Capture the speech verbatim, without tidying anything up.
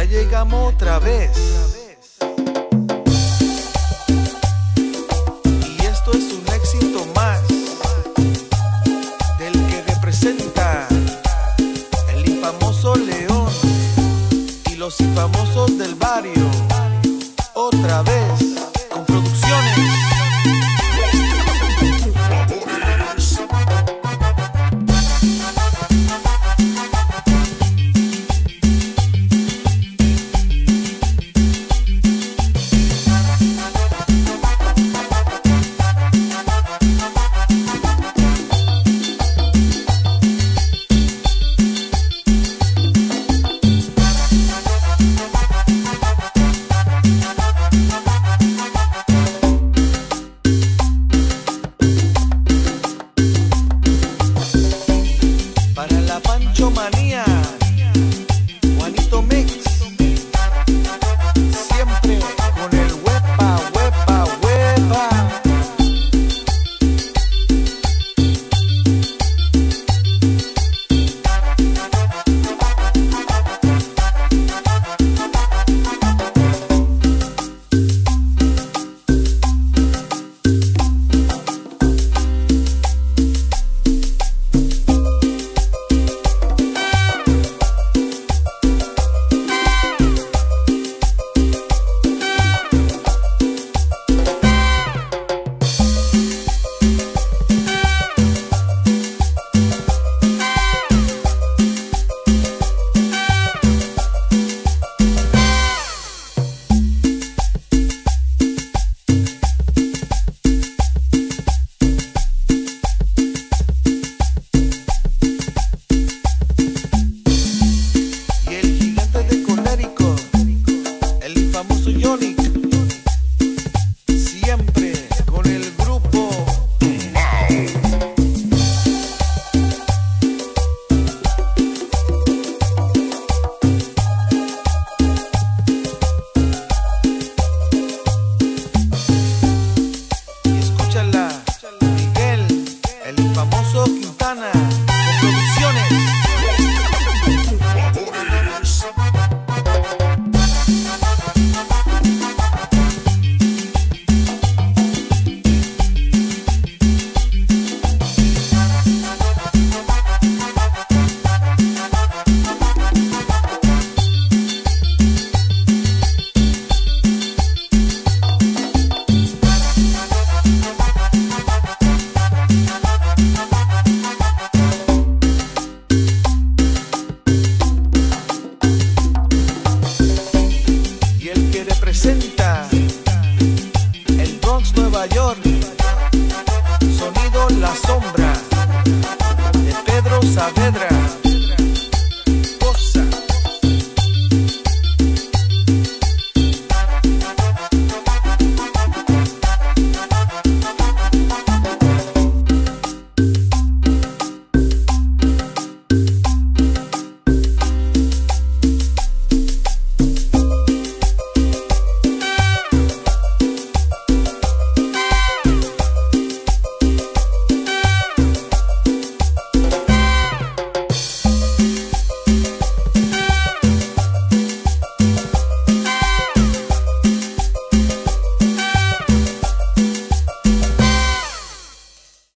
llegamos otra vez. Y esto es un éxito más del que representa el infamoso León y los infamosos del barrio. Otra vez con producciones. Pancho Manía, Juanito Mix, siempre con el huepa, huepa, huepa. Siempre con el grupo y escúchala, Miguel, el infamoso Quintana, con producciones. Representa el Bronx, Nueva York, sonido La Sombra de Pedro Saavedra.